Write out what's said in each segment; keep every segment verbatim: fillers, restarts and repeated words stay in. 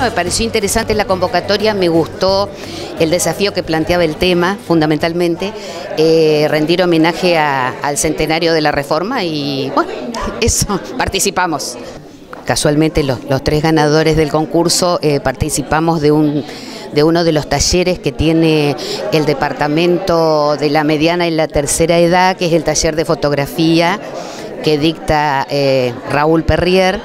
me pareció interesante la convocatoria, me gustó el desafío que planteaba el tema, fundamentalmente, eh, rendir homenaje a, al centenario de la Reforma y bueno, eso, participamos. Casualmente los, los tres ganadores del concurso eh, participamos de un... de uno de los talleres que tiene el departamento de la mediana y la tercera edad, que es el taller de fotografía que dicta eh, Raúl Perrier.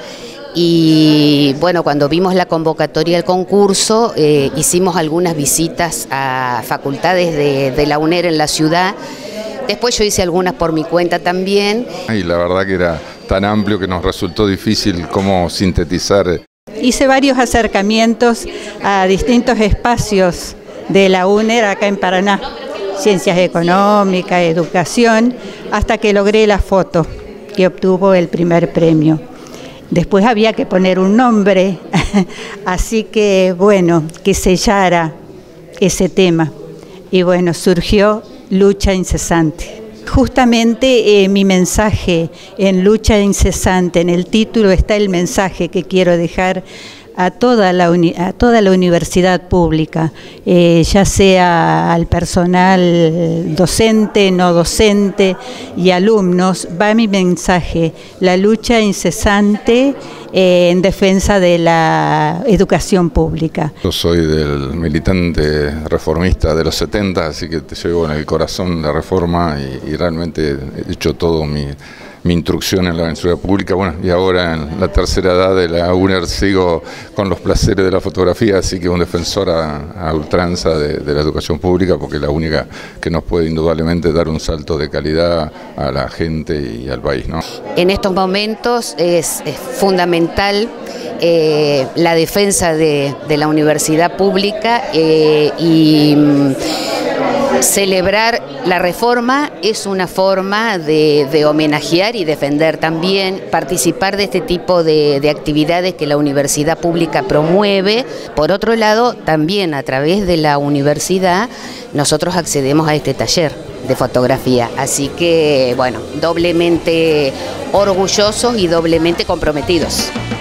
Y bueno, cuando vimos la convocatoria del concurso, eh, hicimos algunas visitas a facultades de, de la UNER en la ciudad. Después yo hice algunas por mi cuenta también. Y la verdad que era tan amplio que nos resultó difícil cómo sintetizar. Hice varios acercamientos a distintos espacios de la UNER acá en Paraná, ciencias económicas, educación, hasta que logré la foto que obtuvo el primer premio. Después había que poner un nombre, así que bueno, que sellara ese tema. Y bueno, surgió Lucha Incesante. Justamente eh, mi mensaje en Lucha Incesante, en el título está el mensaje que quiero dejar a toda la, uni a toda la universidad pública, eh, ya sea al personal docente, no docente y alumnos, va mi mensaje, la lucha incesante eh, en defensa de la educación pública. Yo soy del militante reformista de los setenta, así que te llevo en el corazón la reforma y, y realmente he hecho todo mi... mi instrucción en la universidad pública, bueno, y ahora en la tercera edad de la UNER sigo con los placeres de la fotografía, así que un defensor a, a ultranza de, de la educación pública, porque es la única que nos puede indudablemente dar un salto de calidad a la gente y al país, ¿no? En estos momentos es, es fundamental eh, la defensa de, de la universidad pública eh, y celebrar la reforma es una forma de, de homenajear y defender también, participar de este tipo de, de actividades que la universidad pública promueve. Por otro lado, también a través de la universidad nosotros accedemos a este taller de fotografía, así que bueno, doblemente orgullosos y doblemente comprometidos.